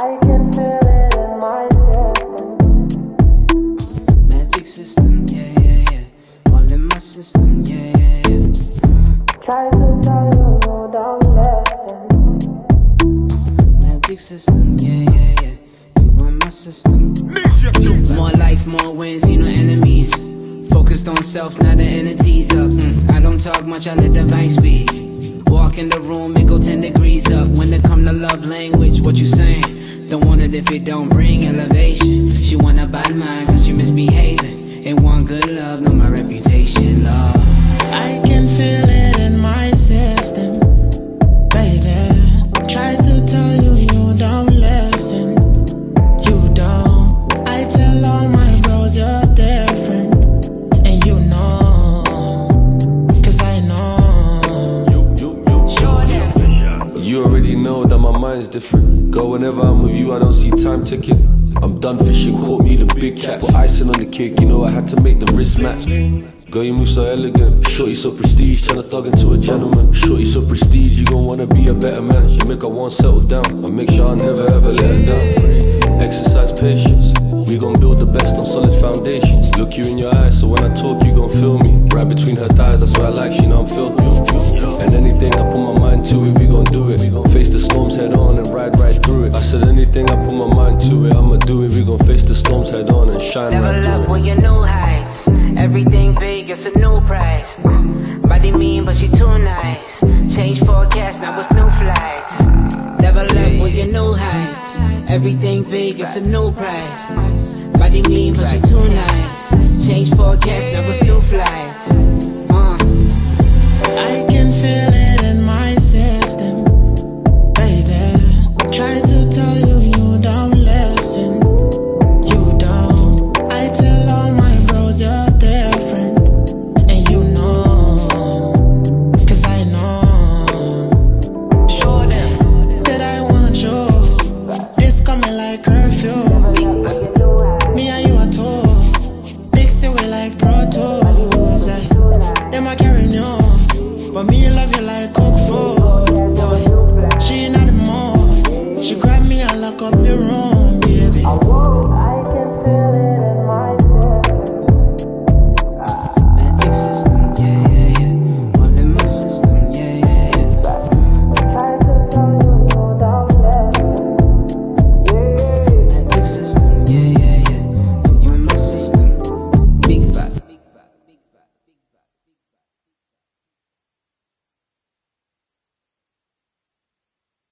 I can feel it in my system. Magic system, yeah, yeah, yeah. All in my system, yeah, yeah, yeah. Try to tell you, you don't listen. Magic system, yeah, yeah, yeah. You on my system. More life, more wins, you know enemies. Focused on self, not the entities up. I don't talk much, I let the vibe speak. Walk in the room, it go 10 degrees up. When it come to love language, what you saying? Don't want it if it don't bring elevation. She wanna bad mind cause you misbehaving. Ain't want good love, know my reputation, love. I can feel it in my system, baby. Try to tell you, you don't listen. You don't. I tell all my bros you're different, and you know, cause I know. You already know that my mind's different. Go whenever I'm with you, I don't see time ticking. I'm done fishing, caught me the big cat. Put icing on the cake, you know I had to make the wrist match. Girl, you move so elegant. Shorty so prestige, tryna thug into a gentleman. Shorty so prestige, you gon' wanna be a better man. You make her want settle down, I make sure I never ever let her down. Exercise patience, we gon' build the best on solid foundations. Look you in your eyes, so when I talk you gon' feel me. Right between her thighs, that's why I like, she know I'm filthy. And anything I put my mind to it, we gon' do it. We gon' face the storms head on and ride right through it. I said anything I put my mind to it, I'ma do it. We gon' face the storms head on and shine right through it. Level up with your new heights. Everything big, it's a new price. Body mean, but she too nice. Change forecast, now it's new flights. Level up with your new heights. Everything big, it's a new price. Body mean, but she too nice. Change forecast, now it's new flights. I can feel